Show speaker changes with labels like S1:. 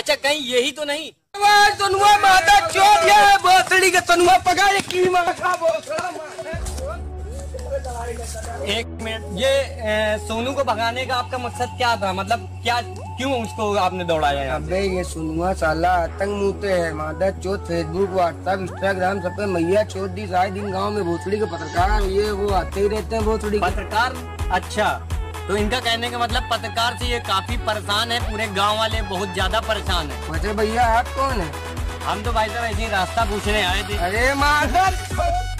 S1: अच्छा कहीं यही तो नहीं?
S2: तनुआ माता चोट है भोसड़ी के तनुआ पका की माता।
S1: एक मिनट, ये सोनू को भगाने का आपका मकसद क्या था? मतलब क्या, क्यों उसको आपने दौड़ाया यहाँ?
S2: अबे ये सुनुआ साला आतंक मुँहते है मादा चोट। फेसबुक व्हाट्सएप इंस्टाग्राम सब पे मैया चोट दी। सारे दिन गांव में भोसड़ी के पत्रकार ये वो आते ही रहते हैं भोसड़ी
S1: पत्रकार। अच्छा, तो इनका कहने का मतलब पत्रकार से ये काफी परेशान है, पूरे गांव वाले बहुत ज्यादा परेशान है।
S2: वैसे भैया आप कौन है?
S1: हम तो भाई साहब ऐसे ही रास्ता पूछने आए थे।
S2: अरे माधर